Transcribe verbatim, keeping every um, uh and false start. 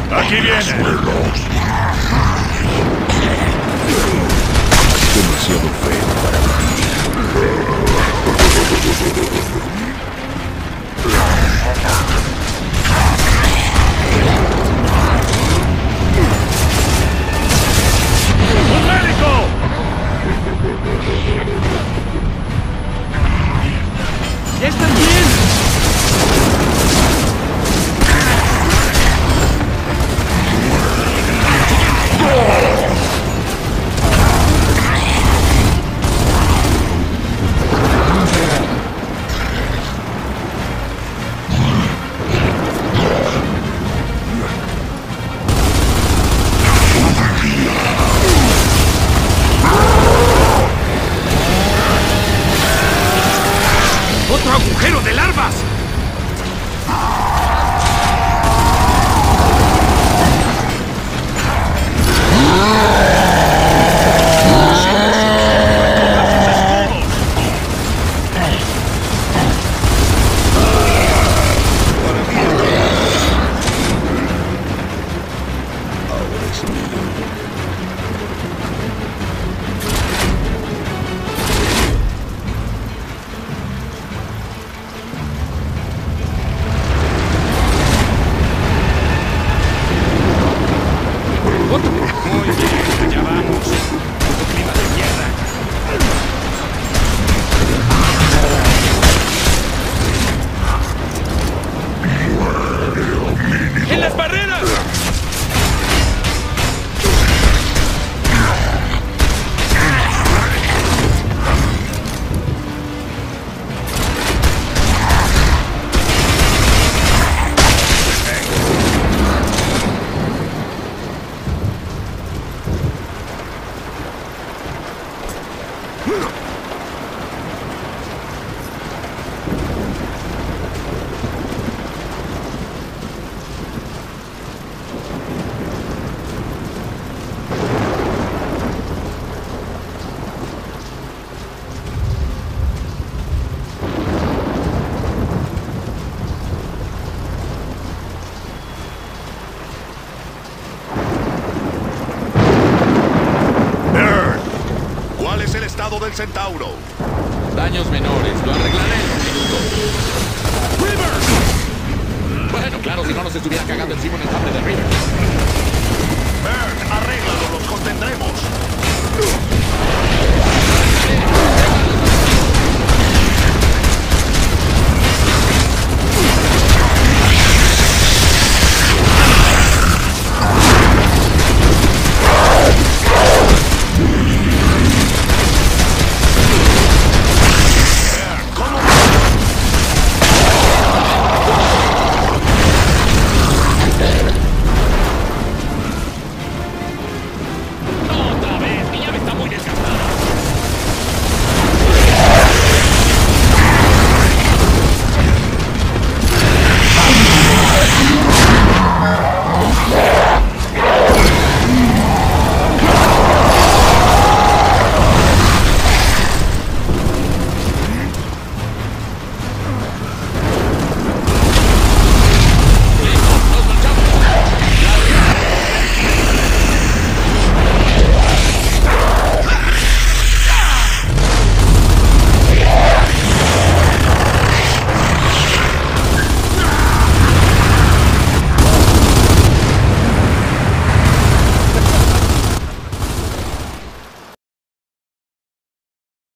¡Aquí viene! Demasiado feo para mí. ¡Un médico! ¡Ya están bien! ¡Otro agujero de larvas! Muy bien, allá vamos. Puto clima de mierda. ¡En las barreras! ¿Cuál es el estado del Centauro? Daños menores, lo arreglaré en un minuto. ¡Rivers! Bueno, claro, si no nos estuviera cagando encima en el cable de Rivers. Bird, arréglalo, los contendremos.